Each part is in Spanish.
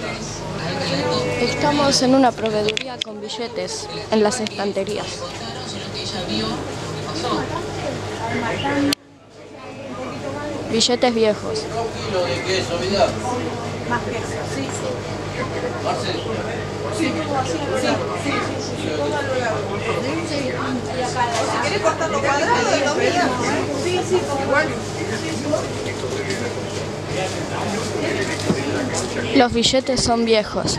Estamos en una proveeduría con billetes en las estanterías. Billetes viejos. ¿De queso, vida? Más queso, sí. Marcel. Sí, todo lo largo. Si querés cortar los cuadrados, lo miras. Sí, igual. Los billetes son viejos.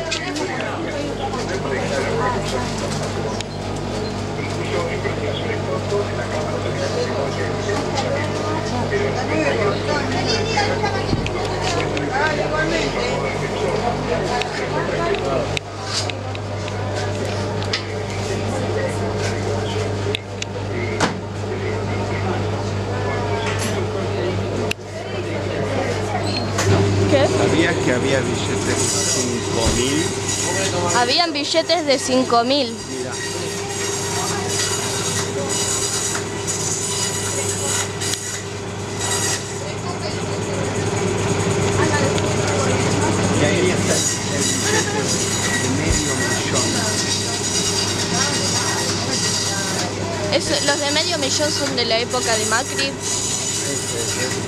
¿Qué? ¿Sabías que había billetes de 5.000? Habían billetes de 5.000. Mira. Y ahí está el billete de $500.000. Los de medio millón son de la época de Macri. Ese.